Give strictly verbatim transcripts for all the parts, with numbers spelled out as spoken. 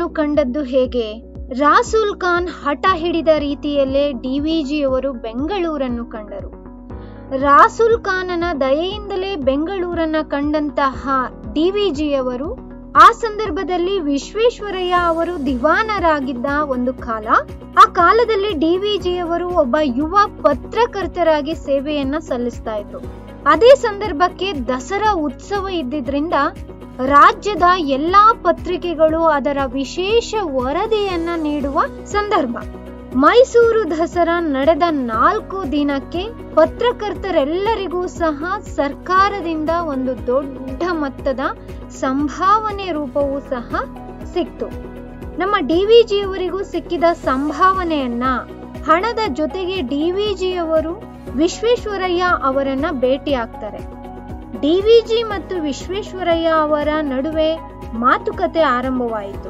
ಬೆಂಗಳೂರನ್ನು ಕಂಡದ್ದು ಹೇಗೆ? ರಾಸುಲ್ ಖಾನ್ ಹಠ ಹಿಡಿದ ರೀತಿಯಲ್ಲೇ ಡಿವಿಜಿಯವರು ಬೆಂಗಳೂರನ್ನು ಕಂಡರು. ರಾಸುಲ್ ಖಾನನ ದಯೆಯಿಂದಲೇ ಬೆಂಗಳೂರನ್ನ ಕಂಡಂತಹ ಡಿವಿಜಿಯವರು ಆ ಸಂದರ್ಭದಲ್ಲಿ ವಿಶ್ವೇಶ್ವರಯ್ಯ ಅವರು ದಿವಾನರಾಗಿದ್ದ ಒಂದು ಕಾಲ. ಆ ಕಾಲದಲ್ಲಿ ಡಿವಿಜಿಯವರು ಒಬ್ಬ ಯುವ ಪತ್ರಕರ್ತರಾಗಿ ಸೇವೆಯನ್ನ ಸಲ್ಲಿಸ್ತಾ ಇದ್ರು. ಅದೇ ಸಂದರ್ಭಕ್ಕೆ ದಸರಾ ಉತ್ಸವ ಇದ್ದಿದ್ರಿಂದ ರಾಜ್ಯದ ಎಲ್ಲಾ ಪತ್ರಿಕೆಗಳು ಅದರ ವಿಶೇಷ ವರದಿಯನ್ನ ನೀಡುವ ಸಂದರ್ಭ. ಮೈಸೂರು ದಸರಾ ನಡೆದ ನಾಲ್ಕು ದಿನಕ್ಕೆ ಪತ್ರಕರ್ತರೆಲ್ಲರಿಗೂ ಸಹ ಸರ್ಕಾರದಿಂದ ಒಂದು ದೊಡ್ಡ ಮೊತ್ತದ ಸಂಭಾವನೆ ರೂಪವೂ ಸಹ ಸಿಕ್ತು. ನಮ್ಮ ಡಿವಿಜಿಯವರಿಗೂ ಸಿಕ್ಕಿದ ಸಂಭಾವನೆಯನ್ನ ಹಣದ ಜೊತೆಗೆ ಡಿವಿಜಿಯವರು ವಿಶ್ವೇಶ್ವರಯ್ಯ ಅವರನ್ನ ಭೇಟಿ ಆಗ್ತಾರೆ. ಡಿವಿಜಿ ಮತ್ತು ವಿಶ್ವೇಶ್ವರಯ್ಯ ಅವರ ನಡುವೆ ಮಾತುಕತೆ ಆರಂಭವಾಯಿತು.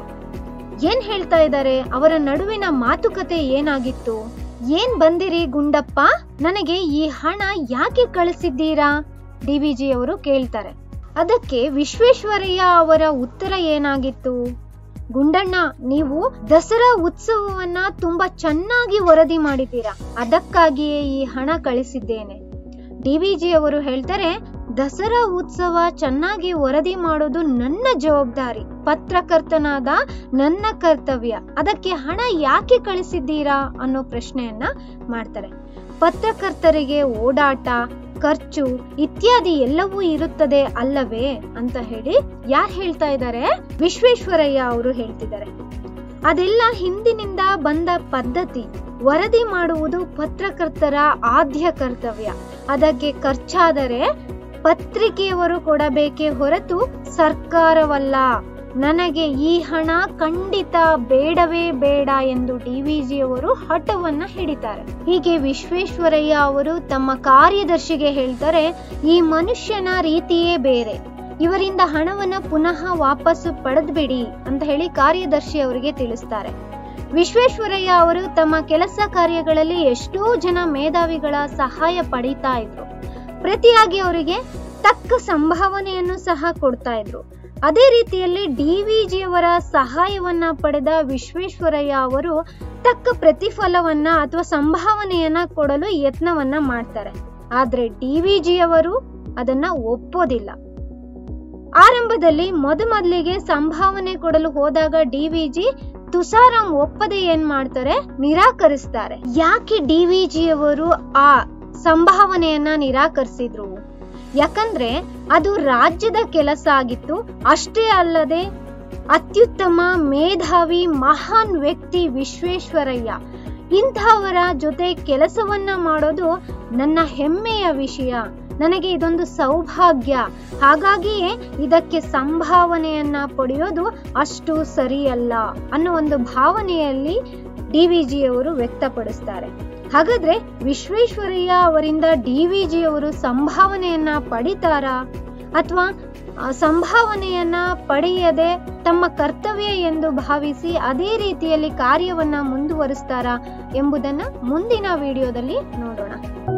ಏನ್ ಹೇಳ್ತಾ ಇದ್ದಾರೆ? ಅವರ ನಡುವಿನ ಮಾತುಕತೆ ಏನಾಗಿತ್ತು? ಏನ್ ಬಂದಿರಿ ಗುಂಡಪ್ಪ, ನನಗೆ ಈ ಹಣ ಯಾಕೆ ಕಳಿಸಿದ್ದೀರಾ? ಡಿವಿಜಿ ಅವರು ಕೇಳ್ತಾರೆ. ಅದಕ್ಕೆ ವಿಶ್ವೇಶ್ವರಯ್ಯ ಅವರ ಉತ್ತರ ಏನಾಗಿತ್ತು? ಗುಂಡಣ್ಣ, ನೀವು ದಸರಾ ಉತ್ಸವವನ್ನ ತುಂಬಾ ಚೆನ್ನಾಗಿ ವರದಿ ಮಾಡಿದ್ದೀರಾ, ಅದಕ್ಕಾಗಿಯೇ ಈ ಹಣ ಕಳಿಸಿದ್ದೇನೆ. ಡಿವಿಜಿ ಅವರು ಹೇಳ್ತಾರೆ, ದಸರಾ ಉತ್ಸವ ಚೆನ್ನಾಗಿ ವರದಿ ಮಾಡೋದು ನನ್ನ ಜವಾಬ್ದಾರಿ, ಪತ್ರಕರ್ತನಾದ ನನ್ನ ಕರ್ತವ್ಯ. ಅದಕ್ಕೆ ಹಣ ಯಾಕೆ ಕಳಿಸಿದ್ದೀರಾ ಅನ್ನೋ ಪ್ರಶ್ನೆಯನ್ನ ಮಾಡ್ತಾರೆ. ಪತ್ರಕರ್ತರಿಗೆ ಓಡಾಟ, ಖರ್ಚು ಇತ್ಯಾದಿ ಎಲ್ಲವೂ ಇರುತ್ತದೆ ಅಲ್ಲವೇ ಅಂತ ಹೇಳಿ ಯಾರು ಹೇಳ್ತಾ ಇದ್ದಾರೆ? ವಿಶ್ವೇಶ್ವರಯ್ಯ ಅವರು ಹೇಳ್ತಿದ್ದಾರೆ. ಅದೆಲ್ಲ ಹಿಂದಿನಿಂದ ಬಂದ ಪದ್ಧತಿ. ವರದಿ ಮಾಡುವುದು ಪತ್ರಕರ್ತರ ಆದ್ಯ ಕರ್ತವ್ಯ. ಅದಕ್ಕೆ ಖರ್ಚಾದರೆ ಪತ್ರಿಕೆಯವರು ಕೊಡಬೇಕೇ ಹೊರತು ಸರ್ಕಾರವಲ್ಲ. ನನಗೆ ಈ ಹಣ ಖಂಡಿತ ಬೇಡವೇ ಬೇಡ ಎಂದು ಡಿವಿಜಿಯವರು ಹಠವನ್ನ ಹಿಡಿತಾರೆ. ಹೀಗೆ ವಿಶ್ವೇಶ್ವರಯ್ಯ ಅವರು ತಮ್ಮ ಕಾರ್ಯದರ್ಶಿಗೆ ಹೇಳ್ತಾರೆ, ಈ ಮನುಷ್ಯನ ರೀತಿಯೇ ಬೇರೆ, ಇವರಿಂದ ಹಣವನ್ನ ಪುನಃ ವಾಪಸ್ಸು ಪಡೆದ್ಬಿಡಿ ಅಂತ ಹೇಳಿ ಕಾರ್ಯದರ್ಶಿ ಅವರಿಗೆ ತಿಳಿಸ್ತಾರೆ. ವಿಶ್ವೇಶ್ವರಯ್ಯ ಅವರು ತಮ್ಮ ಕೆಲಸ ಕಾರ್ಯಗಳಲ್ಲಿ ಎಷ್ಟೋ ಜನ ಮೇಧಾವಿಗಳ ಸಹಾಯ ಪಡೀತಾ ಇದ್ರು. ಪ್ರತಿಯಾಗಿ ಅವರಿಗೆ ತಕ್ಕ ಸಂಭಾವನೆಯನ್ನು ಸಹ ಕೊಡ್ತಾ ಇದ್ರು. ಅದೇ ರೀತಿಯಲ್ಲಿ ಡಿವಿಜಿಯವರ ಸಹಾಯವನ್ನ ಪಡೆದ ವಿಶ್ವೇಶ್ವರಯ್ಯ ಅವರು ತಕ್ಕ ಪ್ರತಿಫಲವನ್ನ ಅಥವಾ ಸಂಭಾವನೆಯನ್ನ ಕೊಡಲು ಯತ್ನವನ್ನ ಮಾಡ್ತಾರೆ. ಆದ್ರೆ ಡಿವಿಜಿಯವರು ಅದನ್ನ ಒಪ್ಪೋದಿಲ್ಲ. ಆರಂಭದಲ್ಲಿ ಮೊದಮೊದಲಿಗೆ ಸಂಭಾವನೆ ಕೊಡಲು ಹೋದಾಗ ಡಿವಿಜಿ ತುಸಾರಾಂ ಒಪ್ಪದೆ ಏನ್ ಮಾಡ್ತಾರೆ? ನಿರಾಕರಿಸ್ತಾರೆ. ಯಾಕೆ ಡಿವಿಜಿಯವರು ಆ ಸಂಭಾವನೆಯನ್ನ ನಿರಾಕರಿಸಿದ್ರು? ಯಾಕಂದ್ರೆ ಅದು ರಾಜ್ಯದ ಕೆಲಸ ಆಗಿತ್ತು. ಅಷ್ಟೇ ಅಲ್ಲದೆ ಅತ್ಯುತ್ತಮ ಮೇಧಾವಿ ಮಹಾನ್ ವ್ಯಕ್ತಿ ವಿಶ್ವೇಶ್ವರಯ್ಯ. ಇಂಥವರ ಜೊತೆ ಕೆಲಸವನ್ನ ಮಾಡೋದು ನನ್ನ ಹೆಮ್ಮೆಯ ವಿಷಯ, ನನಗೆ ಇದೊಂದು ಸೌಭಾಗ್ಯ. ಹಾಗಾಗಿಯೇ ಇದಕ್ಕೆ ಸಂಭಾವನೆಯನ್ನ ಪಡೆಯೋದು ಅಷ್ಟು ಸರಿಯಲ್ಲ ಅನ್ನೋ ಒಂದು ಭಾವನೆಯಲ್ಲಿ ಡಿವಿಜಿಯವರು ವ್ಯಕ್ತಪಡಿಸ್ತಾರೆ. ಹಾಗಾದ್ರೆ ವಿಶ್ವೇಶ್ವರಯ್ಯ ಅವರಿಂದ ಡಿವಿಜಿಯವರು ಸಂಭಾವನೆಯನ್ನ ಪಡಿತಾರಾ ಅಥವಾ ಸಂಭಾವನೆಯನ್ನ ಪಡೆಯದೆ ತಮ್ಮ ಕರ್ತವ್ಯ ಎಂದು ಭಾವಿಸಿ ಅದೇ ರೀತಿಯಲ್ಲಿ ಕಾರ್ಯವನ್ನ ಮುಂದುವರಿಸ್ತಾರಾ ಎಂಬುದನ್ನ ಮುಂದಿನ ವಿಡಿಯೋದಲ್ಲಿ ನೋಡೋಣ.